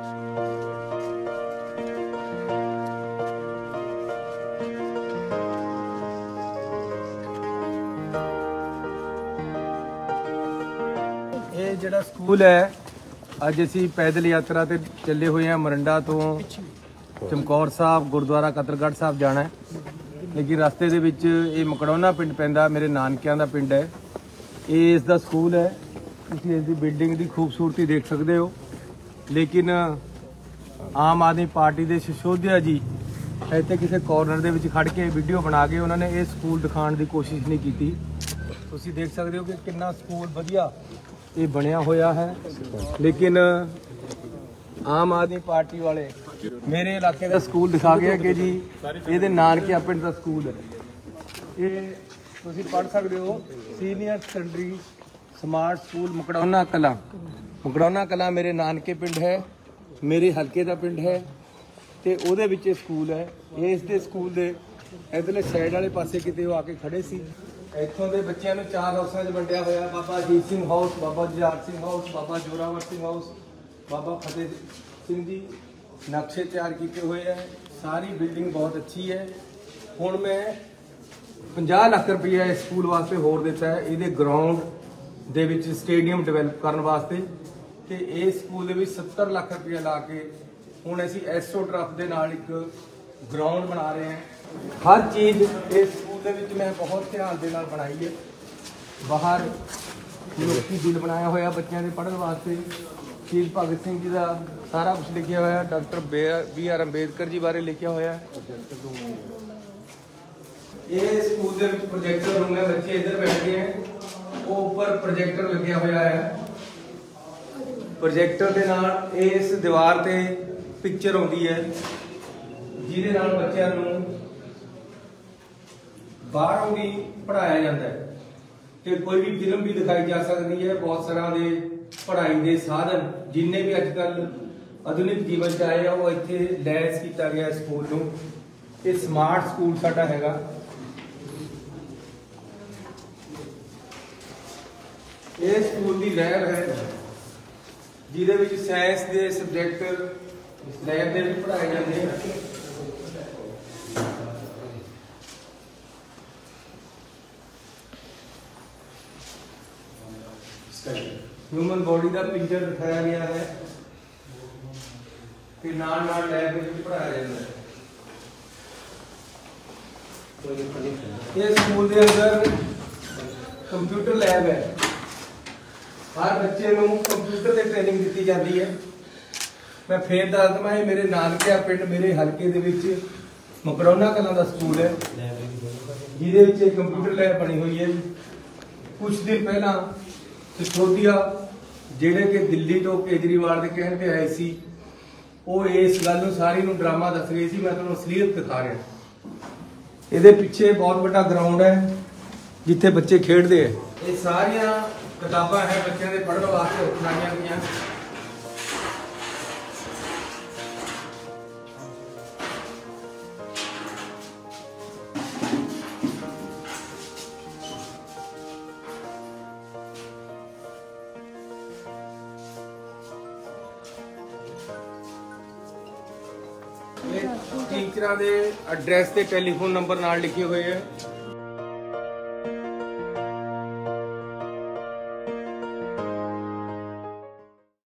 ये जिहड़ा स्कूल है अज असी पैदल यात्रा ते चले हुए हैं। मरंडा तो चमकौर साहब गुरुद्वारा कतरगढ़ साहब जाना है, लेकिन रस्ते दे विच ये मकड़ौना पिंड पैंदा, मेरे नानकियां दा पिंड है। ये इसका स्कूल है, तुसीं इसकी बिल्डिंग की खूबसूरती देख सकते हो। लेकिन आम आदमी पार्टी के सिसोदिया जी इतने किसी कॉर्नर दे विच खड़ के वीडियो बना के उन्होंने ये स्कूल दिखाने की कोशिश नहीं की। तुसीं देख सकते हो कि कितना स्कूल वधिया ये बनया होया है। लेकिन आम आदमी पार्टी वाले मेरे इलाके का स्कूल दिखा गया कि जी ये नानकिया पिंड का स्कूल है। ये तुसीं पढ़ सकते हो senior secondary smart school Makrauna Kalan. Makrauna Kalan मेरे नानके पिंड है, मेरे हल्के का पिंड है, तो उहदे विच स्कूल है। ये इसके स्कूल के इधरले साइड वाले पासे किते आके खड़े सी। इत्थों के बच्चों को 4 हाउसां च वंडिया होया, Baba Ajit Singh house, Baba Jujhar Singh house, Baba Zorawar Singh house, Baba Fateh Singh ji नक्शे तैयार किए हुए हैं। सारी बिल्डिंग बहुत अच्छी है। हुण मैं 50 लाख रुपया इस स्कूल वास्ते होर दिता है, ये ग्राउंड दे विच स्टेडियम डिवेलप करने वास्ते। तो ये स्कूल दे विच 70 लाख रुपया ला के हुण असीं एस्ट्रोटर्फ दे नाल एक ग्राउंड बना रहे हैं। हर चीज़ इस स्कूल दे विच मैं बहुत ध्यान दे नाल बनाई है। बाहर लोकी दिल बनाया होया बच्चों के पढ़ने वास्ते। शहीद भगत सिंह जी का सारा कुछ लिखा होया, डॉक्टर BR अंबेडकर जी बारे लिखा होया। ये स्कूल दे विच प्रोजेक्टर रूम है, बच्चे इधर बैठे हैं, वो ऊपर प्रोजेक्टर लग्या होया है। प्रोजेक्टर के नाल इस दीवार ते पिक्चर आउंदी है जिहदे नाल बच्चों नूं बाहरों भी पढ़ाया जाता है, तो कोई भी फिल्म भी दिखाई जा सकती है। बहुत तरह के पढ़ाई के साधन जिन्हें भी अजकल आधुनिक जीवन च आए वो इत्थे लैस किया गया स्कूल नूं। ये स्मार्ट स्कूल साडा हैगा। ये स्कूल की लैब है जिहदे विच साइंस के सबजैक्ट लैब दे विच पढ़ाए जाते हैं। ह्यूमन बॉडी का पिक्चर दिखाया गया है, फिर नाल लैब में पढ़ाया जाता है। ये स्कूल के अंदर कंप्यूटर लैब है। हर बच्चे को कंप्यूटर की ट्रेनिंग दी जाती है। मैं फिर दस दवां, ये मेरे नानकिया पिंड मेरे हल्के दे विच मकड़ौना कलां दा स्कूल है, जिहदे विच कंप्यूटर लैब बनी हुई है। कुछ दिन पहला सिसोदिया जिहड़े कि दिल्ली तो केजरीवाल के कहण ते आए सी, वो इस गल नूं सारी नूं ड्रामा दस रहे सी। मैं तुहानूं असलीयत दिखा रहा। इहदे पिछे बहुत बड़ा ग्राउंड है जिथे बच्चे खेडदे है। ये सारियां किताबां है बच्चों के पढ़ने वास्ते बनाईयां गईयां। टीचर के एड्रैस से टेलीफोन नंबर नाल लिखे हुए हैं।